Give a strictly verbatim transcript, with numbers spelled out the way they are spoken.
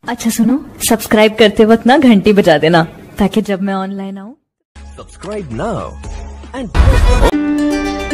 अच्छा सुनो, सब्सक्राइब करते वक्त ना घंटी बजा देना ताकि जब मैं ऑनलाइन आऊँ। Subscribe now and